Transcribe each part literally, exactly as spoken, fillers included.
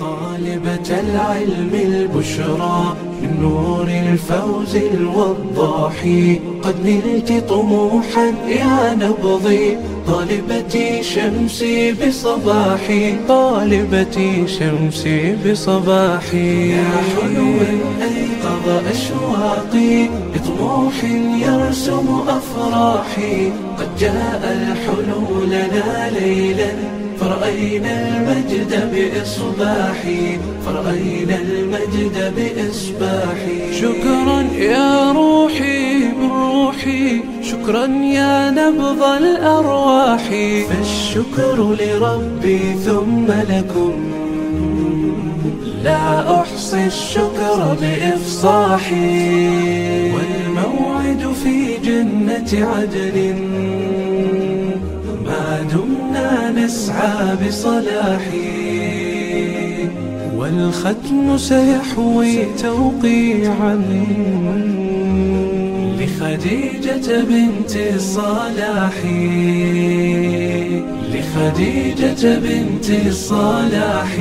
طالبة العلم البشرى من نور الفوز الوضاح، قد نلت طموحا يا نبضي، طالبتي شمسي بصباحي، طالبتي شمسي بصباحي. يا حلوا أيقظ أشواقي بطموح يرسم أفراحي، قد جاء الحلو لنا ليلا فرأينا المجد بإصباحي، فرأينا المجد بإصباحي. شكرا يا روحي من روحي، شكرا يا نبض الأرواح، فالشكر لربي ثم لكم، لا أحصي الشكر بإفصاحي. والموعد في جنة عدن ما دمنا نسعى بصلاحي، والختم سيحوي توقيعا لخديجة بنت الصلاح، لخديجة بنت الصلاح.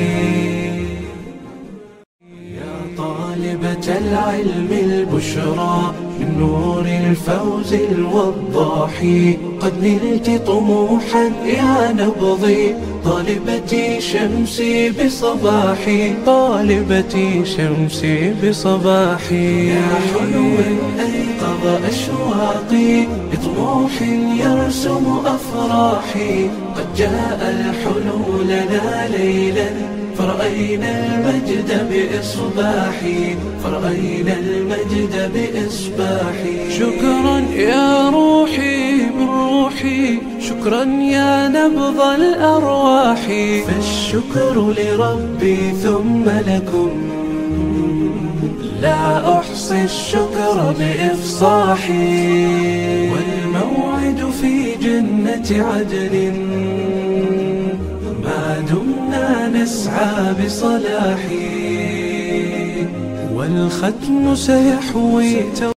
طالبة العلم البشرى من نور الفوز الوضاح، قد نلت طموحا يا نبضي، طالبتي شمسي بصباحي، طالبتي شمسي بصباحي. يا حلوا أيقظ أشواقي بطموح يرسم أفراحي، قد جاء الحلو لنا ليلا فرأينا المجد بإصباحي، فرأينا المجد بإصباحي. شكرا يا روحي من روحي، شكرا يا نبض الأرواح، فالشكر لربي ثم لكم، لا أحصي الشكر بإفصاحي. والموعد في جنة عدن ما دمنا نسعى بصلاحي، والختم سيحوي